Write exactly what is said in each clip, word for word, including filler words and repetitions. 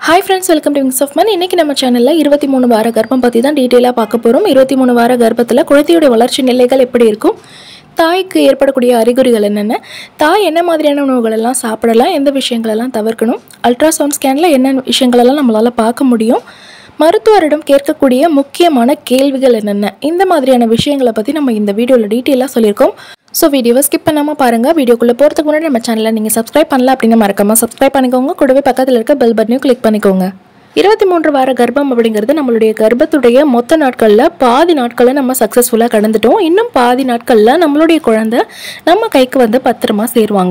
Hi friends, welcome to Wings of Man. இன்னைக்கு நம்ம சேனல்ல இருபத்தி மூணு வார கர்ப்பம் பத்தி தான் டீடைலா பார்க்க போறோம். இருபத்தி மூணு வார கர்ப்பத்துல குழந்தையோட வளர்ச்சி நிலைகள் எப்படி இருக்கும்? தாய்க்கு ஏற்படக்கூடிய அறிகுறிகள் என்னென்ன? தாய் என்ன மாதிரியான உணவுகள் எல்லாம் சாப்பிடலாம்? எந்த விஷயங்கள் எல்லாம் தவிர்க்கணும்? அல்ட்ராசவுண்ட் ஸ்கேன்ல என்ன விஷயங்கள் எல்லாம் நம்மளால பார்க்க முடியும்? மருத்துவரிடம் கேட்கக்கூடிய முக்கியமான கேள்விகள் என்னென்ன? இந்த மாதிரியான விஷயங்களை பத்தி நம்ம இந்த வீடியோல டீடைலா சொல்லியிருக்கோம். ஸோ வீடியோவை ஸ்கிப் பண்ணாமல் பாருங்கள். வீடியோக்குள்ளே போகிறதுக்கு முன்னாடி நம்ம சேனலை நீங்கள் சப்ஸ்கிரைப் பண்ணல அப்படின்னு மறக்காமல் சப்ஸ்கிரைப் பண்ணிக்கோங்க. கூடவே பக்கத்தில் இருக்க பெல் பட்டனையும் கிளிக் பண்ணிக்கோங்க. இருபத்தி மூன்று வார கர்ப்பம் அப்படிங்கிறது நம்மளுடைய கர்ப்பத்துடைய மொத்த நாட்களில் பாதி நாட்களை நம்ம சக்ஸஸ்ஃபுல்லாக கடந்துட்டோம். இன்னும் பாதி நாட்களில் நம்மளுடைய குழந்தை நம்ம கைக்கு வந்து பத்திரமா சேருவாங்க.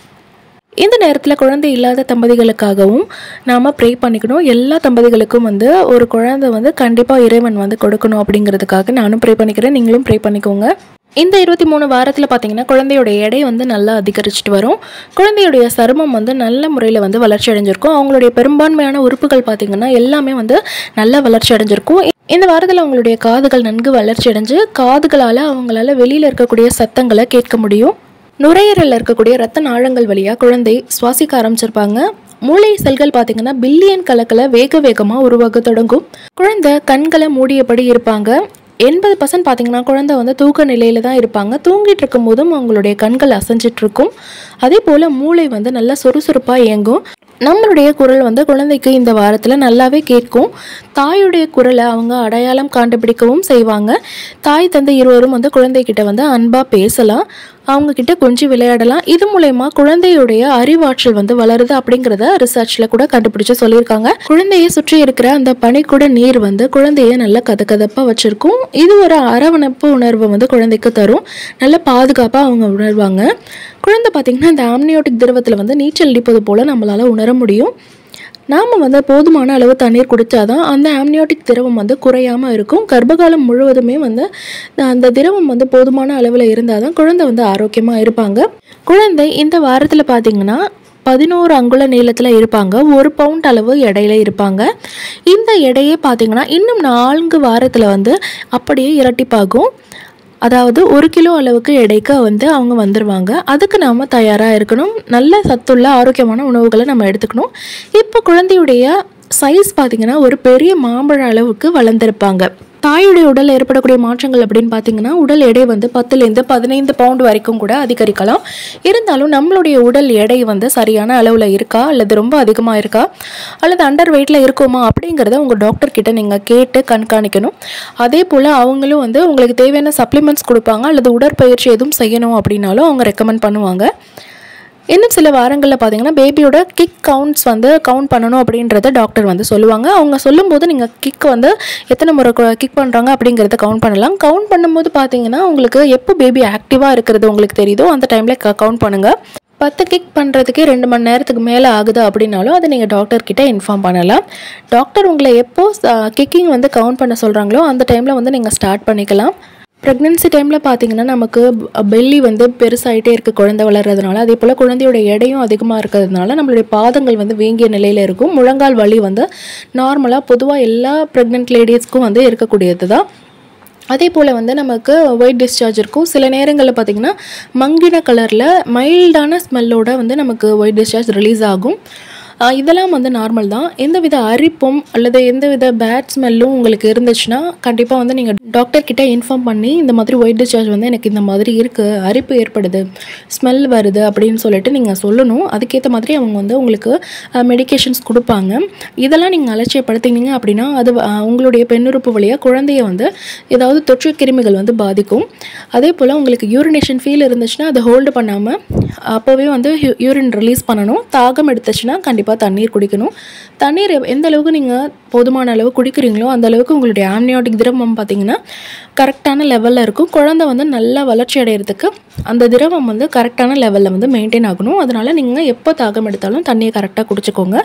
இந்த நேரத்தில் குழந்தை இல்லாத தம்பதிகளுக்காகவும் நாம் ப்ரே பண்ணிக்கணும். எல்லா தம்பதிகளுக்கும் வந்து ஒரு குழந்தை வந்து கண்டிப்பாக இறைவன் வந்து கொடுக்கணும் அப்படிங்கிறதுக்காக நானும் ப்ரே பண்ணிக்கிறேன். நீங்களும் ப்ரே பண்ணிக்கோங்க. இந்த இருபத்தி மூணு வாரத்தில் பார்த்தீங்கன்னா குழந்தையோட எடை வந்து நல்லா அதிகரிச்சுட்டு வரும். குழந்தையுடைய சருமம் வந்து நல்ல முறையில் வந்து வளர்ச்சி அடைஞ்சிருக்கும். அவங்களுடைய பெரும்பான்மையான உறுப்புகள் பார்த்திங்கன்னா எல்லாமே வந்து நல்லா வளர்ச்சி அடைஞ்சிருக்கும். இந்த வாரத்தில் அவங்களுடைய காதுகள் நன்கு வளர்ச்சி அடைஞ்சு காதுகளால் அவங்களால வெளியில் இருக்கக்கூடிய சத்தங்களை கேட்க முடியும். நுரையீரலில் இருக்கக்கூடிய ரத்த நாளங்கள் வழியாக குழந்தை சுவாசிக்க ஆரம்பிச்சிருப்பாங்க. மூளை செல்கள் பார்த்திங்கன்னா பில்லியன் கணக்கில் வேக வேகமாக உருவாக தொடங்கும். குழந்தை கண்களை மூடியபடி இருப்பாங்க. எண்பது பர்சன்ட் பார்த்தீங்கன்னா குழந்தை வந்து தூக்க நிலையில் தான் இருப்பாங்க. தூங்கிட்டு இருக்கும் போதும் அவங்களுடைய கண்கள் அசைஞ்சிட்டு இருக்கும். அதே போல் மூளை வந்து நல்லா சுறுசுறுப்பாக இயங்கும். நம்மளுடைய குரல் வந்து குழந்தைக்கு இந்த வாரத்தில் நல்லாவே கேட்கும். தாயுடைய குரலை அவங்க அடையாளம் கண்டுபிடிக்கவும் செய்வாங்க. தாய் தந்தை இருவரும் வந்து குழந்தைகிட்ட வந்து அன்பாக பேசலாம், அவங்கக்கிட்ட கொஞ்சம் விளையாடலாம். இது மூலயமா குழந்தையுடைய அறிவாற்றல் வந்து வளருது அப்படிங்கிறத ரிசர்ச்சில் கூட கண்டுபிடிச்சு சொல்லியிருக்காங்க. குழந்தையை சுற்றி இருக்கிற அந்த பனிக்கூட நீர் வந்து குழந்தைய நல்லா கதகதப்பாக வச்சுருக்கும். இது ஒரு அரவணைப்பு உணர்வை வந்து குழந்தைக்கு தரும். நல்ல பாதுகாப்பாக அவங்க உணர்வாங்க. குழந்தை பார்த்திங்கன்னா இந்த ஆம்னியோட்டிக் திரவத்தில் வந்து நீச்சல் அடிப்பது போல் நம்மளால் உணர முடியும். நாம் வந்து போதுமான அளவு தண்ணீர் குடித்தாதான் அந்த ஆம்னியோட்டிக் திரவம் வந்து குறையாமல் இருக்கும். கர்ப்பகாலம் முழுவதுமே வந்து அந்த திரவம் வந்து போதுமான அளவில் இருந்தால் தான் குழந்தை வந்து ஆரோக்கியமாக இருப்பாங்க. குழந்தை இந்த வாரத்தில் பார்த்திங்கன்னா பதினோரு அங்குல நீளத்தில் இருப்பாங்க. ஒரு பவுண்ட் அளவு எடையில இருப்பாங்க. இந்த எடையே பார்த்திங்கன்னா இன்னும் நான்கு வாரத்தில் வந்து அப்படியே இரட்டிப்பாகும். அதாவது ஒரு கிலோ அளவுக்கு எடைக்கு வந்து அவங்க வந்துடுவாங்க. அதுக்கு நாம் தயாராக இருக்கணும். நல்ல சத்துள்ள ஆரோக்கியமான உணவுகளை நம்ம எடுத்துக்கணும். இப்போ குழந்தையுடைய சைஸ் பார்த்திங்கன்னா ஒரு பெரிய மாம்பழ அளவுக்கு வளர்ந்துருப்பாங்க. தாயுடைய உடல் ஏற்படக்கூடிய மாற்றங்கள் அப்படின்னு பார்த்தீங்கன்னா உடல் எடை வந்து பத்துலேருந்து பதினைந்து பவுண்டு வரைக்கும் கூட அதிகரிக்கலாம். இருந்தாலும் நம்மளுடைய உடல் எடை வந்து சரியான அளவில் இருக்கா அல்லது ரொம்ப அதிகமாக இருக்கா அல்லது அண்டர் வெயிட்டில் இருக்குமா அப்படிங்கிறத உங்கள் டாக்டர்கிட்ட நீங்கள் கேட்டு கண்காணிக்கணும். அதே போல் அவங்களும் வந்து உங்களுக்கு தேவையான சப்ளிமெண்ட்ஸ் கொடுப்பாங்க. அல்லது உடற்பயிற்சி எதுவும் செய்யணும் அப்படின்னாலும் அவங்க ரெக்கமெண்ட் பண்ணுவாங்க. இன்னும் சில வாரங்களில் பார்த்தீங்கன்னா பேபியோட கிக் கவுண்ட்ஸ் வந்து கவுண்ட் பண்ணணும் அப்படின்றத டாக்டர் வந்து சொல்லுவாங்க. அவங்க சொல்லும்போது நீங்கள் கிக் வந்து எத்தனை முறை கிக் பண்ணுறாங்க அப்படிங்கிறத கவுண்ட் பண்ணலாம். கவுண்ட் பண்ணும்போது பார்த்தீங்கன்னா உங்களுக்கு எப்போ பேபி ஆக்டிவாக இருக்கிறது உங்களுக்கு தெரியுதோ அந்த டைமில் க கவுண்ட் பண்ணுங்கள். பத்து கிக் பண்ணுறதுக்கே ரெண்டு மணி நேரத்துக்கு மேலே ஆகுது அப்படின்னாலும் அதை நீங்கள் டாக்டர்கிட்ட இன்ஃபார்ம் பண்ணலாம். டாக்டர் உங்களை எப்போ கிக்கிங் வந்து கவுண்ட் பண்ண சொல்கிறாங்களோ அந்த டைமில் வந்து நீங்கள் ஸ்டார்ட் பண்ணிக்கலாம். ப்ரெக்னென்சி டைமில் பார்த்திங்கன்னா நமக்கு பெல்லி வந்து பெருசாகிட்டே இருக்குது குழந்தை வளர்கிறதுனால. அதே போல் குழந்தையோட எடையும் அதிகமாக இருக்கிறதுனால நம்மளுடைய பாதங்கள் வந்து வீங்கிய நிலையில் இருக்கும். முழங்கால் வலி வந்து நார்மலாக பொதுவாக எல்லா ப்ரெக்னென்ட் லேடிஸ்க்கும் வந்து இருக்கக்கூடியது தான். அதே போல் வந்து நமக்கு ஒயிட் டிஸ்சார்ஜ் இருக்கும். சில நேரங்களில் பார்த்திங்கன்னா மங்கின கலரில் மைல்டான ஸ்மெல்லோட வந்து நமக்கு ஒயிட் டிஸ்சார்ஜ் ரிலீஸ் ஆகும். இதெல்லாம் வந்து நார்மல் தான். எந்தவித அரிப்பும் அல்லது எந்தவித பேட் ஸ்மெல்லும் உங்களுக்கு இருந்துச்சுன்னா கண்டிப்பாக வந்து நீங்கள் டாக்டர்கிட்ட இன்ஃபார்ம் பண்ணி இந்த மாதிரி ஒயிட் டிஸ்சார்ஜ் வந்து எனக்கு இந்த மாதிரி இருக்குது, அரிப்பு ஏற்படுது, ஸ்மெல் வருது அப்படின்னு சொல்லிட்டு நீங்கள் சொல்லணும். அதுக்கேற்ற மாதிரி அவங்க வந்து உங்களுக்கு மெடிக்கேஷன்ஸ் கொடுப்பாங்க. இதெல்லாம் நீங்கள் அலட்சியப்படுத்தினீங்க அப்படின்னா அது உங்களுடைய பெண்ணுறுப்பு வழியாக குழந்தைய வந்து ஏதாவது தொற்று கிருமிகள் வந்து பாதிக்கும். அதே போல் உங்களுக்கு யூரினேஷன் ஃபீல் இருந்துச்சுன்னா அதை ஹோல்டு பண்ணாமல் அப்போவே வந்து யூரின் ரிலீஸ் பண்ணணும். தாகம் எடுத்துச்சுன்னா கண்டிப்பாக தண்ணீர் குடிக்கணும். தண்ணீர் எந்த அளவுக்கு நீங்கள் போதுமான அளவு குடிக்கிறீங்களோ அந்த அளவுக்கு உங்களுடைய ஆம்னியோட்டிக் திரவம் பார்த்திங்கன்னா கரெக்டான லெவலில் இருக்கும். குழந்தை வந்து நல்லா வளர்ச்சி அடைகிறதுக்கு அந்த திரவம் வந்து கரெக்டான லெவலில் வந்து மெயின்டைன் ஆகணும். அதனால் நீங்கள் எப்போ தாகம் எடுத்தாலும் தண்ணியை கரெக்டாக குடிச்சிக்கோங்க.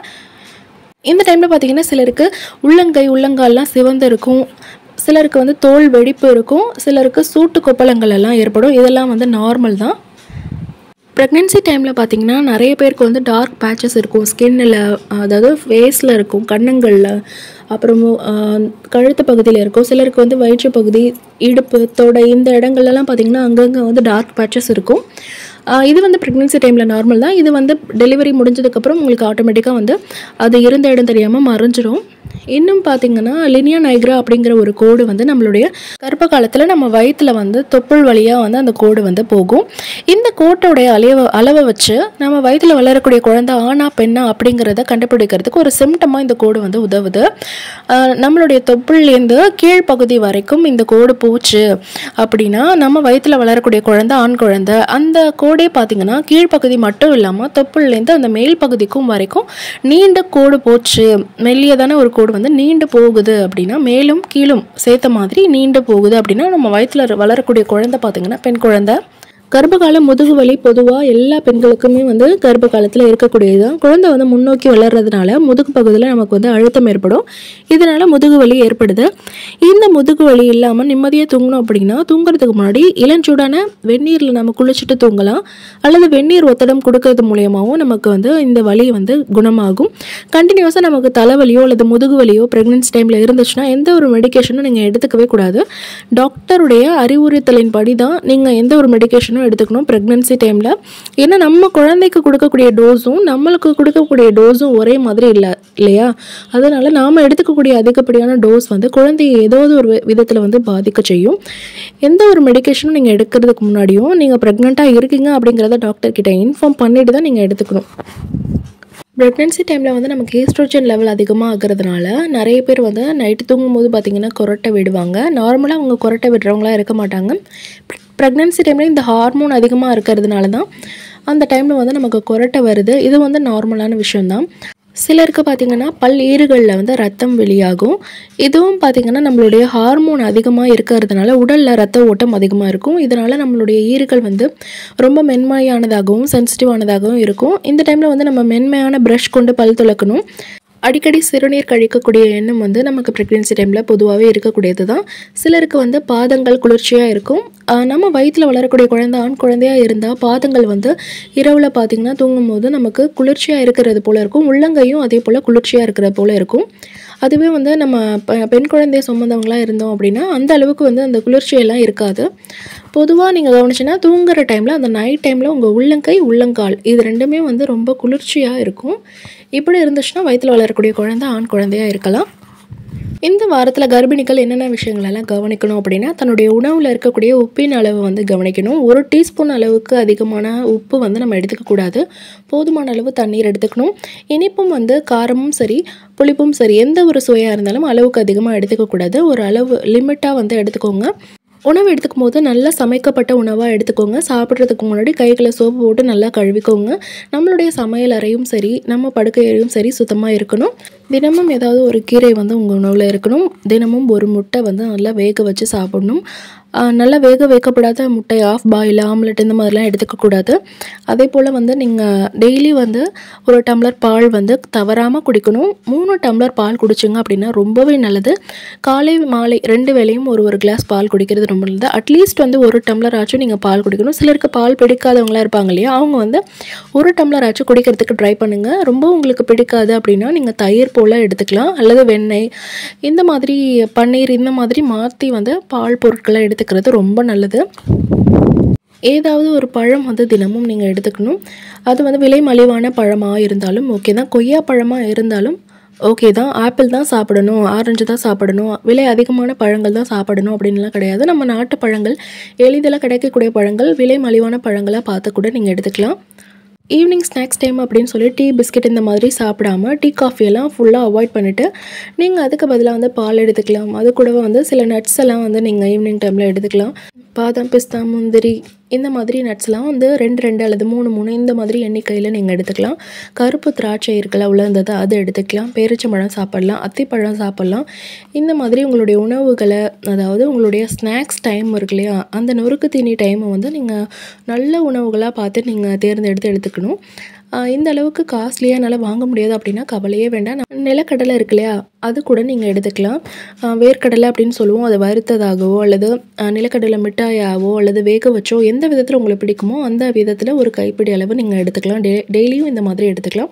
இந்த டைமில் பார்த்திங்கன்னா சிலருக்கு உள்ளங்கை உள்ளங்கால்லாம் சிவந்து இருக்கும். சிலருக்கு வந்து தோல் வெடிப்பு இருக்கும். சிலருக்கு சூட்டு கொப்பளங்கள் எல்லாம் ஏற்படும். இதெல்லாம் வந்து நார்மல் தான். ப்ரெக்னென்சி டைமில் பார்த்திங்கன்னா நிறைய பேருக்கு வந்து டார்க் பேச்சஸ் இருக்கும் ஸ்கின்னில், அதாவது ஃபேஸில் இருக்கும், கண்ணங்களில், அப்புறம் கழுத்து பகுதியில் இருக்கும். சிலருக்கு வந்து வயிற்று பகுதி, இடுப்பு, தொடை இந்த இடங்கள்லாம் பார்த்திங்கன்னா அங்கங்கே வந்து டார்க் பேச்சஸ் இருக்கும். இது வந்து ப்ரெக்னென்சி டைமில் நார்மல் தான். இது வந்து டெலிவரி முடிஞ்சதுக்கப்புறம் உங்களுக்கு ஆட்டோமேட்டிக்காக வந்து அது இருந்த இடம் தெரியாமல் மறைஞ்சிரும். இன்னும் பார்த்திங்கன்னா லினியா நைக்ரா அப்படிங்கிற ஒரு கோடு வந்து நம்மளுடைய கர்ப்ப காலத்தில் நம்ம வயிற்றில் வந்து தொப்புள் வழியாக வந்து அந்த கோடு வந்து போகும். இந்த கோட்டோடைய அளவை அளவை வச்சு நம்ம வயிற்றில் வளரக்கூடிய குழந்தை ஆணா பெண்ணா அப்படிங்கிறத கண்டுபிடிக்கிறதுக்கு ஒரு சிம்டமாக இந்த கோடு வந்து உதவுது. நம்மளுடைய தொப்புள்லேருந்து கீழ்ப்பகுதி வரைக்கும் இந்த கோடு போச்சு அப்படின்னா நம்ம வயிற்றில் வளரக்கூடிய குழந்தை ஆண் குழந்தை. அந்த கோடே பார்த்திங்கன்னா கீழ்ப்பகுதி மட்டும் இல்லாமல் தொப்புள்லேருந்து அந்த மேல் பகுதிக்கும் வரைக்கும் நீண்ட கோடு போச்சு, மெல்லியதான ஒரு கோடு வந்து நீண்டு போகுது அப்படின்னா, மேலும் கீழும் சேர்த்த மாதிரி நீண்டு போகுது அப்படின்னா நம்ம வயிற்றில் வளரக்கூடிய குழந்தை பார்த்திங்கன்னா பெண் குழந்தை. கர்ப்பகால முதுகு வலி பொதுவாக எல்லா பெண்களுக்குமே வந்து கர்ப்ப காலத்தில் இருக்கக்கூடியது தான். குழந்தை வந்து முன்னோக்கி வளர்றதுனால முதுகு பகுதியில் நமக்கு வந்து அழுத்தம் ஏற்படும். இதனால் முதுகு வலி ஏற்படுது. இந்த முதுகு வலி இல்லாமல் நிம்மதியாக தூங்கணும் அப்படின்னா தூங்குறதுக்கு முன்னாடி இளஞ்சூடான வெந்நீரில் நம்ம குளிச்சுட்டு தூங்கலாம். அல்லது வெந்நீர் ஒத்தடம் கொடுக்கறது மூலியமாகவும் நமக்கு வந்து இந்த வலி வந்து குணமாகும். கண்டினியூஸாக நமக்கு தலைவலியோ அல்லது முதுகு வலியோ ப்ரெக்னென்சி டைமில் இருந்துச்சுன்னா எந்த ஒரு மெடிக்கேஷனும் நீங்கள் எடுத்துக்கவே கூடாது. டாக்டருடைய அறிவுறுத்தலின் படி தான் நீங்கள் எந்த ஒரு மெடிக்கேஷனும் எடுத்துக்கணும் ப்ரெக்னென்சி டைமில். ஏன்னா நம்ம குழந்தைக்கு கொடுக்கக்கூடிய டோஸும் நம்மளுக்கு கொடுக்கக்கூடிய டோஸும் ஒரே மாதிரி இல்லை இல்லையா? அதனால் நாம் எடுத்துக்கக்கூடிய அதிகப்படியான டோஸ் வந்து குழந்தையை ஏதாவது ஒரு விதத்தில் வந்து பாதிக்க செய்யும். எந்த ஒரு மெடிக்கேஷனும் நீங்கள் எடுக்கிறதுக்கு முன்னாடியும் நீங்கள் ப்ரெக்னெண்ட்டாக இருக்கீங்க அப்படிங்கிறத டாக்டர்கிட்ட இன்ஃபார்ம் பண்ணிட்டு தான் நீங்கள் எடுத்துக்கணும். ப்ரெக்னென்சி டைமில் வந்து நமக்கு ஈஸ்ட்ரோஜன் லெவல் அதிகமாக ஆகிறதுனால நிறைய பேர் வந்து நைட்டு தூங்கும்போது பார்த்திங்கன்னா கொரட்டை விடுவாங்க. நார்மலாக அவங்க கொரட்டை விடுறவங்களாம் இருக்க மாட்டாங்க. ப்ரெக்னென்சி டைமில் இந்த ஹார்மோன் அதிகமாக இருக்கிறதுனால தான் அந்த டைமில் வந்து நமக்கு கொரட்டை வருது. இது வந்து நார்மலான விஷயந்தான். சிலருக்கு பார்த்திங்கன்னா பல் ஈறுகளில் வந்து ரத்தம் வெளியாகும். இதுவும் பார்த்திங்கன்னா நம்மளுடைய ஹார்மோன் அதிகமாக இருக்கிறதுனால உடலில் ரத்த ஓட்டம் அதிகமாக இருக்கும். இதனால் நம்மளுடைய ஈறுகள் வந்து ரொம்ப மென்மையானதாகவும் சென்சிட்டிவானதாகவும் இருக்கும். இந்த டைமில் வந்து நம்ம மென்மையான ப்ரஷ் கொண்டு பல் துலக்கணும். அடிக்கடி சிறுநீர் கழிக்கக்கூடிய எண்ணம் வந்து நமக்கு ப்ரெக்னென்சி டைமில் பொதுவாகவே இருக்கக்கூடியது தான். சிலருக்கு வந்து பாதங்கள் குளிர்ச்சியாக இருக்கும். நம்ம வயிற்றில் வளரக்கூடிய குழந்தை ஆண் குழந்தையாக இருந்தால் பாதங்கள் வந்து இரவில் பார்த்திங்கன்னா தூங்கும்போது நமக்கு குளிர்ச்சியாக இருக்கிறது போல் இருக்கும். உள்ளங்கையும் அதே போல் குளிர்ச்சியாக இருக்கிறது போல் இருக்கும். அதுவே வந்து நம்ம பெண் குழந்தைய சுமந்தவங்களாக இருந்தோம் அப்படின்னா அந்த அளவுக்கு வந்து அந்த குளிர்ச்சியெல்லாம் இருக்காது. பொதுவாக நீங்கள் கவனிச்சின்னா தூங்குகிற டைமில் அந்த நைட் டைமில் உங்கள் உள்ளங்கை உள்ளங்கால் இது ரெண்டுமே வந்து ரொம்ப குளிர்ச்சியாக இருக்கும். இப்படி இருந்துச்சுன்னா வயிற்றில் வளரக்கூடிய குழந்தை ஆண் குழந்தையாக இருக்கலாம். இந்த வாரத்தில் கர்ப்பிணிகள் என்னென்ன விஷயங்களெல்லாம் கவனிக்கணும் அப்படின்னா, தன்னுடைய உணவில் இருக்கக்கூடிய உப்பின் அளவு வந்து கவனிக்கணும். ஒரு டீஸ்பூன் அளவுக்கு அதிகமான உப்பு வந்து நம்ம எடுத்துக்கக்கூடாது. போதுமான அளவு தண்ணீர் எடுத்துக்கணும். இனிப்பும் வந்து காரமும் சரி புளிப்பும் சரி எந்த ஒரு சுவையாக இருந்தாலும் அளவுக்கு அதிகமாக எடுத்துக்கக்கூடாது. ஒரு அளவு லிமிட்டாக வந்து எடுத்துக்கோங்க. உணவு எடுத்துக்கும் போது நல்லா சமைக்கப்பட்ட உணவாக எடுத்துக்கோங்க. சாப்பிட்றதுக்கு முன்னாடி கைகளை சோப்பு போட்டு நல்லா கழுவிக்கோங்க. நம்மளுடைய சமையல் அறையும் சரி நம்ம படுக்கை அறையும் சரி சுத்தமாக இருக்கணும். தினமும் ஏதாவது ஒரு கீரை வந்து உங்கள் உணவில் இருக்கணும். தினமும் ஒரு முட்டை வந்து நல்லா வேக வச்சு சாப்பிடணும். நல்லா வேக வைக்கப்படாத முட்டை ஆஃப் பாயில் ஆம்லெட் இந்த மாதிரிலாம் எடுத்துக்கக்கூடாது. அதே போல் வந்து நீங்கள் டெய்லி வந்து ஒரு டம்ளர் பால் வந்து தவறாமல் குடிக்கணும். மூணு டம்ளர் பால் குடிச்சிங்க அப்படின்னா ரொம்பவே நல்லது. காலை மாலை ரெண்டு வேளையும் ஒரு ஒரு கிளாஸ் பால் குடிக்கிறது ரொம்ப நல்லது. அட்லீஸ்ட் வந்து ஒரு டம்ளர் ஆச்சும் நீங்கள் பால் குடிக்கணும். சிலருக்கு பால் பிடிக்காதவங்களாம் இருப்பாங்க இல்லையா, அவங்க வந்து ஒரு டம்ளர் ஆச்சும் குடிக்கிறதுக்கு ட்ரை பண்ணுங்கள். ரொம்ப உங்களுக்கு பிடிக்காது அப்படின்னா நீங்கள் தயிர் போல் எடுத்துக்கலாம் அல்லது வெண்ணெய் இந்த மாதிரி பன்னீர் இந்த மாதிரி மாற்றி வந்து பால் பொருட்களை எடுத்து எடுத்துக்கிறது ரொம்ப நல்லது. ஏதாவது ஒரு பழம் வந்து தினமும் நீங்கள் எடுத்துக்கணும். அது வந்து விலை மலிவான பழமாக இருந்தாலும் ஓகே தான், கொய்யா பழமாக இருந்தாலும் ஓகே தான். ஆப்பிள் தான் சாப்பிடணும், ஆரஞ்சு தான் சாப்பிடணும், விலை அதிகமான பழங்கள் தான் சாப்பிடணும் அப்படின்லாம் கிடையாது. நம்ம நாட்டு பழங்கள் எளிதில் கிடைக்கக்கூடிய பழங்கள் விலை மலிவான பழங்களாக பார்த்து கூட நீங்கள் எடுத்துக்கலாம். ஈவினிங் ஸ்நாக்ஸ் டைம் அப்படின்னு சொல்லி டீ பிஸ்கெட் இந்த மாதிரி சாப்பிடாமல் டீ காஃபியெல்லாம் ஃபுல்லாக அவாய்ட் பண்ணிவிட்டு நீங்கள் அதுக்கு பதிலாக வந்து பால் எடுத்துக்கலாம். அது கூடவே வந்து சில நட்ஸ் எல்லாம் வந்து நீங்கள் ஈவினிங் டைமில் எடுத்துக்கலாம். பாதாம் பிஸ்தா முந்திரி இந்த மாதிரி நட்ஸ்லாம் வந்து ரெண்டு ரெண்டு அல்லது மூணு மூணு இந்த மாதிரி எண்ணிக்கையில் நீங்கள் எடுத்துக்கலாம். கருப்பு திராட்சை இருக்கல உலர்ந்தது அதை எடுத்துக்கலாம். பேரிச்சம்பழம் சாப்பிட்லாம், அத்திப்பழம் சாப்பிட்லாம். இந்த மாதிரி உங்களுடைய உணவுகளை அதாவது உங்களுடைய ஸ்நாக்ஸ் டைம் இருக்கு இல்லையா, அந்த நொறுக்கு தீனி டைமை வந்து நீங்கள் நல்ல உணவுகளாக பார்த்து நீங்கள் தேர்ந்தெடுத்து எடுத்துக்கணும். இந்த அளவுக்கு காஸ்ட்லியாக என்னால் வாங்க முடியாது அப்படின்னா கவலையே வேண்டாம். நிலக்கடலை இருக்கு இல்லையா, அது கூட நீங்கள் எடுத்துக்கலாம். வேர்க்கடலை அப்படின்னு சொல்லுவோம். அதை வறுத்ததாகவோ அல்லது நிலக்கடலை மிட்டாயாவோ அல்லது வேக வச்சோ எந்த விதத்தில் உங்களுக்கு பிடிக்குமோ அந்த விதத்தில் ஒரு கைப்பிடி அளவு நீங்கள் எடுத்துக்கலாம். டே டெய்லியும் இந்த மாதிரி எடுத்துக்கலாம்.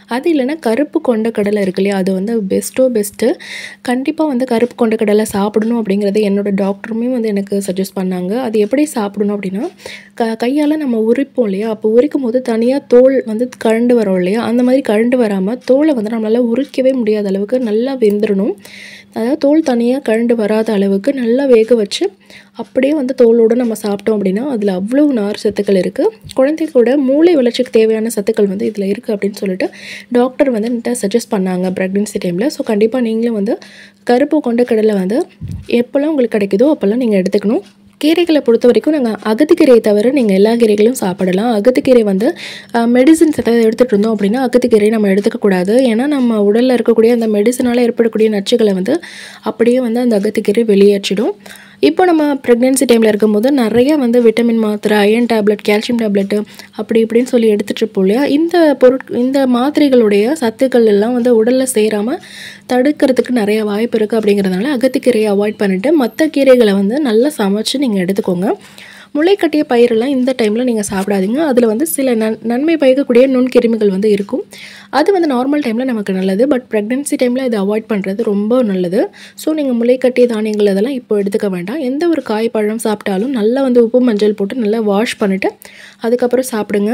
அது இல்லைன்னா கருப்பு கொண்ட கடலை இருக்கு இல்லையா, அது வந்து பெஸ்ட்டோ பெஸ்ட்டு. கண்டிப்பாக வந்து கருப்பு கொண்ட கடலை சாப்பிடணும் அப்படிங்கிறது என்னோடய டாக்டருமே வந்து எனக்கு சஜஸ்ட் பண்ணாங்க. அது எப்படி சாப்பிடணும் அப்படின்னா, க கையால் நம்ம உரிப்போம் இல்லையா, அப்போ உரிக்கும் போது தனியாக தோல் வந்து கழண்டு வரோம் இல்லையா, அந்த மாதிரி கழண்டு வராமல் தோலை வந்து நம்மளால் உரிக்கவே முடியாத அளவுக்கு நல்லா வெந்துடணும். அதாவது தோல் தனியாக கழண்டு வராத அளவுக்கு நல்லா வேக வச்சு அப்படியே வந்து தோலோடு நம்ம சாப்பிட்டோம் அப்படின்னா அதில் அவ்வளோ நார் சத்துக்கள் இருக்குது. குழந்தைகளோட மூளை வளர்ச்சிக்கு தேவையான சத்துக்கள் வந்து இதில் இருக்குது அப்படின்னு சொல்லிட்டு டாக்டர் வந்து என்கிட்ட சஜஸ்ட் பண்ணாங்க ப்ரெக்னென்சி டைமில். ஸோ கண்டிப்பாக நீங்களும் வந்து கருப்பு கொண்ட கடலை வந்து எப்போல்லாம் உங்களுக்கு கிடைக்குதோ அப்போல்லாம் நீங்கள் எடுத்துக்கணும். கீரைகளை பொறுத்த வரைக்கும் நாங்கள் அகத்திக்கீரையை தவிர நீங்கள் எல்லா கீரைகளும் சாப்பிடலாம். அகத்திக்கீரை வந்து மெடிசின்ஸ் ஏதாவது எடுத்துகிட்டு இருந்தோம் அப்படின்னா அகத்திக்கீரை நம்ம எடுத்துக்கக்கூடாது. ஏன்னா நம்ம உடலில் இருக்கக்கூடிய அந்த மெடிசனால் ஏற்படக்கூடிய நச்சுகளை வந்து அப்படியே வந்து அந்த அகத்திக்கீரை வெளியேற்றிடும். இப்போ நம்ம ப்ரெக்னென்சி டைமில் இருக்கும்போது நிறைய வந்து விட்டமின் மாத்திரை, அயன் டேப்லெட், கால்சியம் டேப்லெட்டு அப்படி இப்படின்னு சொல்லி எடுத்துகிட்டு இருப்போம் இல்லையா, இந்த பொருட் இந்த மாத்திரைகளுடைய சத்துக்கள் எல்லாம் வந்து உடலில் சேராமல் தடுக்கிறதுக்கு நிறைய வாய்ப்பு இருக்குது. அப்படிங்கிறதுனால அகத்திக்கீரையை அவாய்ட் பண்ணிவிட்டு மற்ற கீரைகளை வந்து நல்லா சமைச்சு நீங்கள் எடுத்துக்கோங்க. முளைக்கட்டிய பயிரெல்லாம் இந்த டைமில் நீங்கள் சாப்பிடாதீங்க. அதில் வந்து சில நன் நன்மை பயக்கக்கூடிய நுண்கிருமிகள் வந்து இருக்கும். அது வந்து நார்மல் டைமில் நமக்கு நல்லது. பட் ப்ரெக்னென்சி டைமில் இதை அவாய்ட் பண்ணுறது ரொம்ப நல்லது. ஸோ நீங்கள் முளைக்கட்டிய தானியங்கள் அதெல்லாம் இப்போ எடுத்துக்க வேண்டாம். எந்த ஒரு காய் பழம் சாப்பிட்டாலும் நல்லா வந்து உப்பு மஞ்சள் போட்டு நல்லா வாஷ் பண்ணிவிட்டு அதுக்கப்புறம் சாப்பிடுங்க.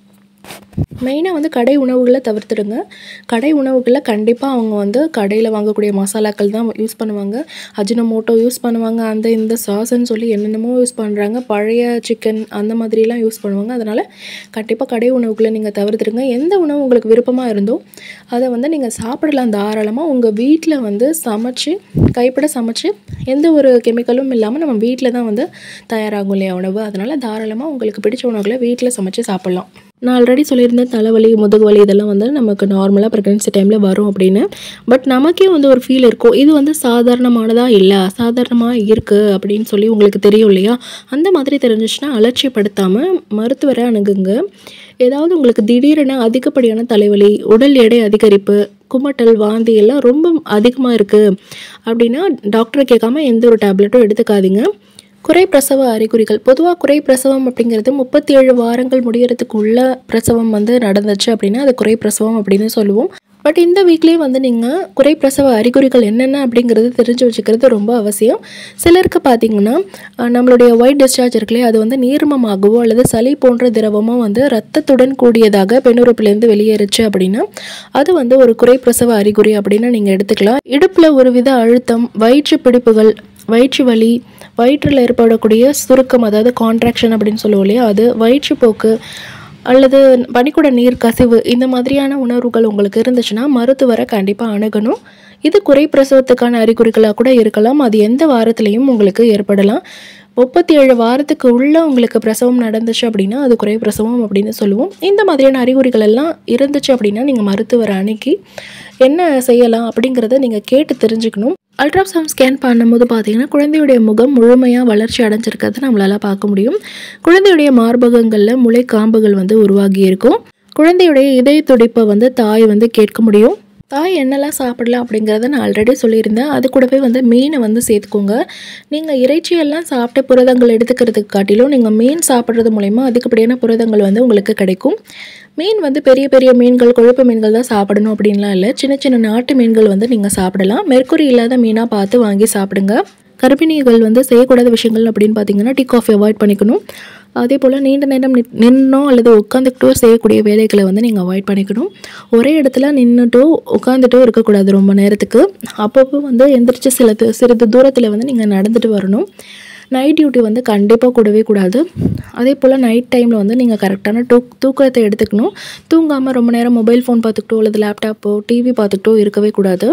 மெயினாக வந்து கடை உணவுகளை தவிர்த்துடுங்க. கடை உணவுகளில் கண்டிப்பாக அவங்க வந்து கடையில் வாங்கக்கூடிய மசாலாக்கள் தான் யூஸ் பண்ணுவாங்க. அஜினோமோட்டோ யூஸ் பண்ணுவாங்க, அந்த இந்த சாஸ்ன்னு சொல்லி என்னென்னமோ யூஸ் பண்ணுறாங்க. பழைய சிக்கன் அந்த மாதிரிலாம் யூஸ் பண்ணுவாங்க. அதனால் கண்டிப்பாக கடை உணவுகளை நீங்கள் தவிர்த்துடுங்க. எந்த உணவு உங்களுக்கு விருப்பமாக இருந்தோ அதை வந்து நீங்கள் சாப்பிடலாம் தாராளமாக. உங்கள் வீட்டில் வந்து சமைச்சு கைப்பட சமைச்சு எந்த ஒரு கெமிக்கலும் இல்லாமல் நம்ம வீட்டில் தான் வந்து தயாராகும் இல்லையா உணவு. அதனால் தாராளமாக உங்களுக்கு பிடிச்ச உணவுகளை வீட்டில் சமைச்சு சாப்பிட்லாம். நான் ஆல்ரெடி சொல்லியிருந்தேன் தலைவலி, முதுகு வலி இதெல்லாம் வந்து நமக்கு நார்மலாக ப்ரெக்னென்சி டைமில் வரும் அப்படின்னு. பட் நமக்கே வந்து ஒரு ஃபீல் இருக்கும், இது வந்து சாதாரணமானதாக இல்லை, அசாதாரணமாக இருக்குது அப்படின்னு சொல்லி உங்களுக்கு தெரியும் இல்லையா. அந்த மாதிரி தெரிஞ்சிச்சுன்னா அலட்சியப்படுத்தாமல் மருத்துவரை அணுகுங்க. ஏதாவது உங்களுக்கு திடீரென அதிகப்படியான தலைவலி, உடல் எடை அதிகரிப்பு, குமட்டல், வாந்தி எல்லாம் ரொம்ப அதிகமாக இருக்குது அப்படின்னா டாக்டரை கேட்காம எந்த ஒரு டேப்லெட்டும் எடுத்துக்காதீங்க. குறை பிரசவ அறிகுறிகள். பொதுவாக குறை பிரசவம் அப்படிங்கிறது முப்பத்தி ஏழு வாரங்கள் முடியறதுக்கு உள்ள பிரசவம் வந்து நடந்துச்சு அப்படின்னா அது குறை பிரசவம் அப்படின்னு சொல்லுவோம். பட் இந்த வீக்லேயே வந்து நீங்கள் குறை பிரசவ அறிகுறிகள் என்னென்ன அப்படிங்கிறது தெரிஞ்சு வச்சுக்கிறது ரொம்ப அவசியம். சிலருக்கு பார்த்திங்கன்னா நம்மளுடைய ஒயிட் டிஸ்சார்ஜ் இருக்குல்லையே, அது வந்து நீர்மமாகவோ அல்லது சளி போன்ற திரவமோ வந்து ரத்தத்துடன் கூடியதாக பெண்ணுறுப்புலேருந்து வெளியேறுச்சு அப்படின்னா அது வந்து ஒரு குறை பிரசவ அறிகுறி அப்படின்னு நீங்கள் எடுத்துக்கலாம். இடுப்பில் ஒரு வித அழுத்தம், வயிற்று பிடிப்புகள், வயிற்று வலி, வயிற்றில் ஏற்படக்கூடிய சுருக்கம் அதாவது கான்ட்ராக்ஷன் அப்படின்னு சொல்லுவோம் இல்லையா, அது வயிற்றுப்போக்கு அல்லது பனிக்குட நீர் கசிவு இந்த மாதிரியான உணர்வுகள் உங்களுக்கு இருந்துச்சுன்னா மருத்துவரை கண்டிப்பாக அணுகணும். இது குறை பிரசவத்துக்கான அறிகுறிகளாக கூட இருக்கலாம். அது எந்த வாரத்துலேயும் உங்களுக்கு ஏற்படலாம். முப்பத்தி ஏழு வாரத்துக்கு உள்ளே உங்களுக்கு பிரசவம் நடந்துச்சு அப்படின்னா அது குறை பிரசவம் அப்படின்னு சொல்லுவோம். இந்த மாதிரியான அறிகுறிகள் எல்லாம் இருந்துச்சு அப்படின்னா நீங்கள் மருத்துவரை அணுகி என்ன செய்யலாம் அப்படிங்கிறத நீங்கள் கேட்டு தெரிஞ்சுக்கணும். அல்ட்ராசவுண்ட் ஸ்கேன் பண்ணும்போது பார்த்தீங்கன்னா குழந்தையுடைய முகம் முழுமையாக வளர்ச்சி அடைஞ்சிருக்கிறத நம்மளால் பார்க்க முடியும். குழந்தையுடைய மார்பகங்களில் முளைக்காம்புகள் வந்து உருவாகி இருக்கும். குழந்தையுடைய இதய துடிப்பை வந்து தாய் வந்து கேட்க முடியும். தாய் என்னெல்லாம் சாப்பிடலாம் அப்படிங்கிறத நான் ஆல்ரெடி சொல்லியிருந்தேன். அது கூடவே வந்து மீனை வந்து சேர்த்துக்கோங்க. நீங்கள் இறைச்சியெல்லாம் சாப்பிட்டு புரதங்கள் எடுத்துக்கிறதுக்கு காட்டிலும் நீங்கள் மீன் சாப்பிட்றது மூலயமா அதிகப்படியான புரதங்கள் வந்து உங்களுக்கு கிடைக்கும். மீன் வந்து பெரிய பெரிய மீன்கள், கொழுப்பு மீன்கள் தான் சாப்பிடணும் அப்படின்லாம் இல்லை. சின்ன சின்ன நாட்டு மீன்கள் வந்து நீங்கள் சாப்பிடலாம். மெர்க்குரி இல்லாத மீனாக பார்த்து வாங்கி சாப்பிடுங்க. கர்ப்பிணிகள் வந்து செய்யக்கூடாத விஷயங்கள் அப்படின்னு பார்த்தீங்கன்னா டீ காஃபி அவாய்ட் பண்ணிக்கணும். அதே போல் நீண்ட நேரம் நின்னோ அல்லது உட்காந்துக்கிட்டோ செய்யக்கூடிய வேலைகளை வந்து நீங்கள் அவாய்ட் பண்ணிக்கணும். ஒரே இடத்துல நின்றுட்டோ உட்காந்துட்டோ இருக்கக்கூடாது ரொம்ப நேரத்துக்கு. அப்பப்போ வந்து எந்திரிச்சு சில சிறிது தூரத்தில் வந்து நீங்கள் நடந்துட்டு வரணும். நைட் டியூட்டி வந்து கண்டிப்பாக கூடவே கூடாது. அதே போல் நைட் டைமில் வந்து நீங்கள் கரெக்டான தூ தூக்கத்தை எடுத்துக்கணும். தூங்காமல் ரொம்ப நேரம் மொபைல் ஃபோன் பார்த்துக்கிட்டோ அல்லது லேப்டாப்போ டிவி பார்த்துக்கிட்டோ இருக்கவே கூடாது.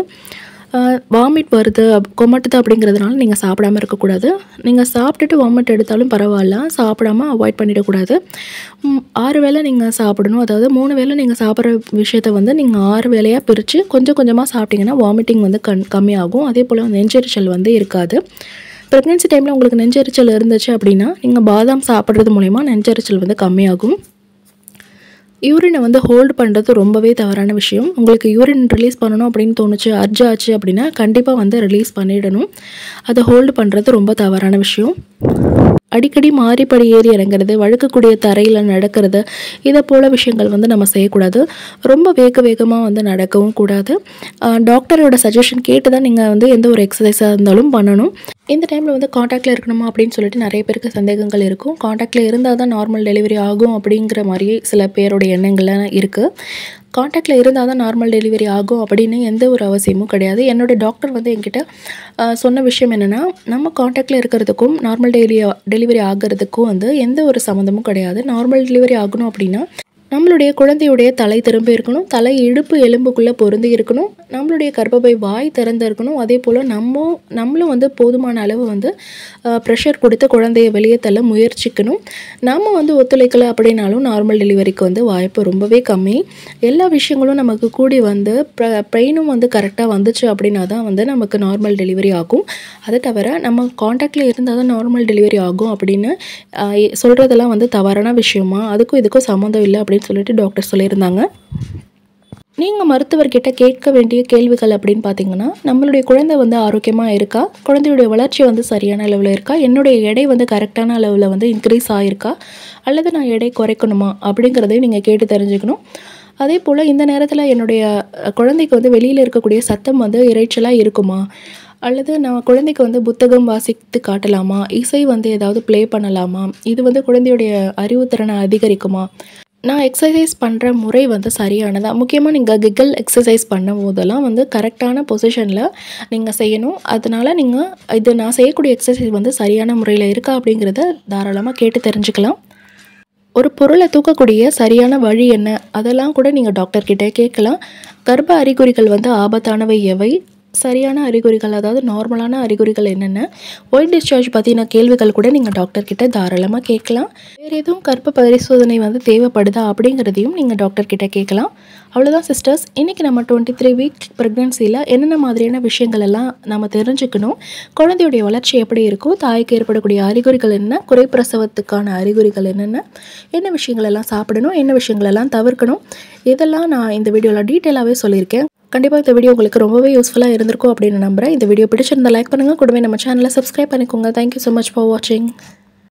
வாமிட் வருது, கொமட்டுது அப்படிங்கிறதுனால நீங்கள் சாப்பிடாமல் இருக்கக்கூடாது. நீங்கள் சாப்பிட்டுட்டு வாமிட் எடுத்தாலும் பரவாயில்ல, சாப்பிடாமல் அவாய்ட் பண்ணிடக்கூடாது. ஆறு வேளை நீங்கள் சாப்பிடணும். அதாவது மூணு வேளை நீங்கள் சாப்பிட்ற விஷயத்த வந்து நீங்கள் ஆறு வேளையாக பிரித்து கொஞ்சம் கொஞ்சமாக சாப்பிட்டிங்கன்னா வாமிட்டிங் வந்து கண் கம்மியாகும். அதே போல் நெஞ்செரிச்சல் வந்து இருக்காது. ப்ரெக்னென்சி டைமில் உங்களுக்கு நெஞ்செரிச்சல் இருந்துச்சு அப்படின்னா நீங்கள் பாதாம் சாப்பிட்றது மூலிமா நெஞ்செரிச்சல் வந்து கம்மியாகும். யூரினை வந்து ஹோல்டு பண்ணுறது ரொம்பவே தவறான விஷயம். உங்களுக்கு யூரின் ரிலீஸ் பண்ணணும் அப்படின்னு தோணுச்சு, அர்ஜ் ஆச்சு அப்படின்னா கண்டிப்பாக வந்து ரிலீஸ் பண்ணிடணும். அதை ஹோல்டு பண்ணுறது ரொம்ப தவறான விஷயம். அடிக்கடி மாறிப்படி ஏறி இறங்குறது, வழுக்கக்கூடிய தரையில் நடக்கிறது, இதை போல் விஷயங்கள் வந்து நம்ம செய்யக்கூடாது. ரொம்ப வேக வேகமாக வந்து நடக்கவும் கூடாது. டாக்டரோட சஜஷன் கேட்டு தான் நீங்கள் வந்து எந்த ஒரு எக்ஸசைஸாக இருந்தாலும் பண்ணணும். இந்த டைமில் வந்து காண்டாக்டில் இருக்கணுமா அப்படின்னு சொல்லிட்டு நிறைய பேருக்கு சந்தேகங்கள் இருக்கும். காண்டாக்டில் இருந்தால் தான் நார்மல் டெலிவரி ஆகும் அப்படிங்கிற மாதிரி சில பேரோட எண்ணங்கள்லாம் இருக்குது. காண்டாக்டில் இருந்தால் தான் நார்மல் டெலிவரி ஆகும் அப்படின்னு எந்த ஒரு அவசியமும் கிடையாது. என்னோடய டாக்டர் வந்து என்கிட்ட சொன்ன விஷயம் என்னென்னா, நம்ம காண்டாக்டில் இருக்கிறதுக்கும் நார்மல் டெலிவரி டெலிவரி ஆகிறதுக்கும் வந்து எந்த ஒரு சம்மந்தமும் கிடையாது. நார்மல் டெலிவரி ஆகணும் அப்படின்னா நம்மளுடைய குழந்தையுடைய தலை திரும்பி இருக்கணும், தலை இடுப்பு எலும்புக்குள்ளே பொருந்தி இருக்கணும், நம்மளுடைய கர்ப்பப்பை வாய் திறந்து இருக்கணும். அதே போல் நம்ம நம்மளும் வந்து போதுமான அளவு வந்து ப்ரெஷர் கொடுத்து குழந்தைய வெளியே தள்ள முயற்சிக்கணும். நம்ம வந்து ஒத்துழைக்கலை அப்படின்னாலும் நார்மல் டெலிவரிக்கு வந்து வாய்ப்பு ரொம்பவே கம்மி. எல்லா விஷயங்களும் நமக்கு கூடி வந்து பெயினும் வந்து கரெக்டாக வந்துச்சு அப்படின்னா தான் வந்து நமக்கு நார்மல் டெலிவரி ஆகும். அதை தவிர நம்ம காண்டாக்டில் இருந்தால் தான் நார்மல் டெலிவரி ஆகும் அப்படின்னு சொல்கிறதெல்லாம் வந்து தவறான விஷயமா, அதுக்கும் இதுக்கும் சம்மந்தம் இல்லை அப்படின்னு சொல்லிட்டு டாக்டர் சொல்லியிருந்தாங்க. நீங்கள் மருத்துவர்கிட்ட கேட்க வேண்டிய கேள்விகள் அப்படின்னு பார்த்தீங்கன்னா, நம்மளுடைய குழந்தை வந்து ஆரோக்கியமாக இருக்கா, குழந்தையுடைய வளர்ச்சி வந்து சரியான அளவில் இருக்கா, என்னுடைய எடை வந்து கரெக்டான அளவில் வந்து இன்க்ரீஸ் ஆகிருக்கா, அல்லது நான் எடை குறைக்கணுமா அப்படிங்கிறதையும் நீங்கள் கேட்டு தெரிஞ்சுக்கணும். அதே போல் இந்த நேரத்தில் என்னுடைய குழந்தைக்கு வந்து வெளியில் இருக்கக்கூடிய சத்தம் வந்து இரைச்சலாக இருக்குமா, அல்லது நான் குழந்தைக்கு வந்து புத்தகம் வாசித்து காட்டலாமா, இசை வந்து ஏதாவது ப்ளே பண்ணலாமா, இது வந்து குழந்தையுடைய அறிவுத்திறனை அதிகரிக்குமா, நான் எக்ஸசைஸ் பண்ணுற முறை வந்து சரியானதா, முக்கியமாக நீங்கள் கிகல் எக்ஸசைஸ் பண்ணும் போதெல்லாம் வந்து கரெக்டான பொசிஷனில் நீங்கள் செய்யணும். அதனால் நீங்கள் இது நான் செய்யக்கூடிய எக்ஸசைஸ் வந்து சரியான முறையில் இருக்கா அப்படிங்கிறத தாராளமாக கேட்டு தெரிஞ்சுக்கலாம். ஒரு பொருளை தூக்கக்கூடிய சரியான வழி என்ன, அதெல்லாம் கூட நீங்கள் டாக்டர்கிட்ட கேட்கலாம். கர்ப்ப அறிகுறிகள் வந்து ஆபத்தானவை எவை, சரியான அறிகுறிகள் அதாவது நார்மலான அறிகுறிகள் என்னென்ன, ஒயிட் டிஸ்சார்ஜ் பற்றின கேள்விகள் கூட நீங்கள் டாக்டர்கிட்ட தாராளமாக கேட்கலாம். வேறு எதுவும் கர்ப்ப பரிசோதனை வந்து தேவைப்படுதா அப்படிங்கிறதையும் நீங்கள் டாக்டர்கிட்ட கேட்கலாம். அவ்வளோதான் சிஸ்டர்ஸ், இன்றைக்கி நம்ம டுவெண்ட்டி த்ரீ வீக் ப்ரெக்னென்சியில் என்னென்ன மாதிரியான விஷயங்கள் எல்லாம் நம்ம தெரிஞ்சுக்கணும், குழந்தையுடைய வளர்ச்சி எப்படி இருக்கும், தாய்க்கு ஏற்படக்கூடிய அறிகுறிகள் என்ன, குறைப்பிரசவத்துக்கான அறிகுறிகள் என்னென்ன, என்ன விஷயங்கள் எல்லாம் சாப்பிடணும், என்ன விஷயங்கள் எல்லாம் தவிர்க்கணும், இதெல்லாம் நான் இந்த வீடியோவில் டீட்டெயிலாகவே சொல்லியிருக்கேன். கண்டிப்பாக இந்த வீடியோ உங்களுக்கு ரொம்பவே யூஸ்ஃபுல்லாக இருந்திருக்கும் அப்படின்னு நம்புகிறேன். இந்த வீடியோ பிடிச்சிருந்தால் லைக் பண்ணுங்கள், கூடவே நம்ம சேனலை சப்ஸ்கிரைப் பண்ணிக்கோங்க. தேங்க்யூ ஸோ மச் ஃபார் வாட்சிங்.